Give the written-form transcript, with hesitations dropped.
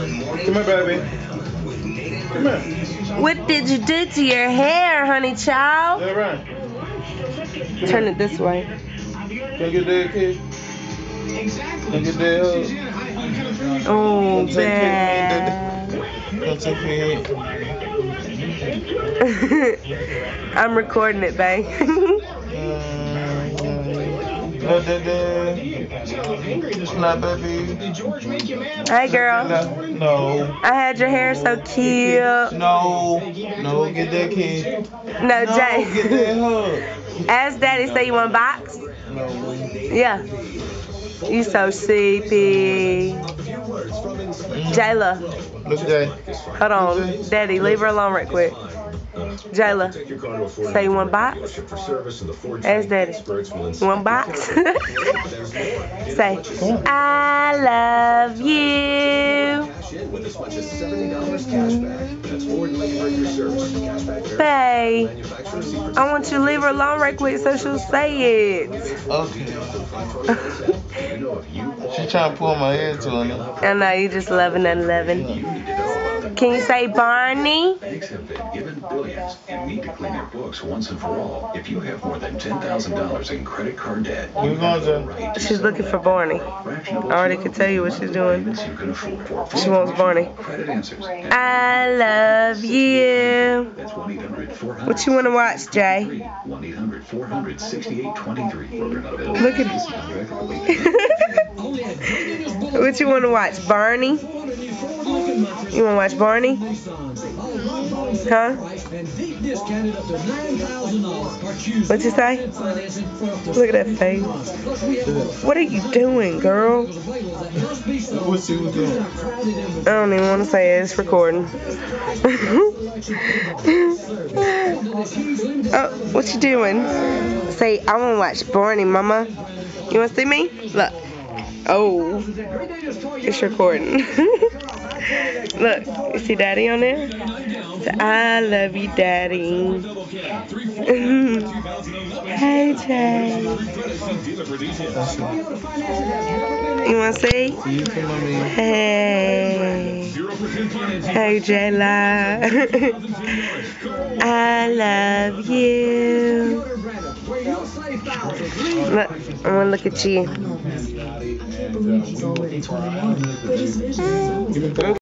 Come here, baby. Come here. What did you do to your hair, honey child? Turn around. Turn it this way. Can you get that, kid? Can you get that hug? Oh, bad. Come take your head. I'm recording it, babe. Not baby. Hey, girl. No. I had your hair so cute. No. No, get that kid. No, Jay. Get that hug. Ask Daddy, say you want a box? No. Yeah. You so sleepy. Jayla. Look, Jay. Hold on. Daddy, leave her alone right quick. Jayla, say you want a box? Ask Daddy. You want a box? Say, I love you. Say, I want you to leave her alone right quick so she'll say it. Okay. She trying to pull my hair to her. I know, you just loving and loving. Can you say Barney? Banks have been given billions and need to clean their books once and for all. If you have more than $10,000 in credit card debt, you have the right to She's looking for Barney. I already can tell you what she's doing. She wants Barney. Credit answers. I love you. That's 1-800-400. What you want to watch, Jay? 1-800-400-6823. Look at What you want to watch, Barney? You want to watch Barney? Huh? What you say? Look at that face. What are you doing, girl? What's he doing? I don't even want to say it. It's recording. Oh, what you doing? Say, I want to watch Barney, Mama. You want to see me? Look. Oh, it's recording. Look, you see Daddy on there? Say, I love you, Daddy. Hey, Jay. You want to see? Hey. Hey, Jayla. I love you. Look, I want to look at you.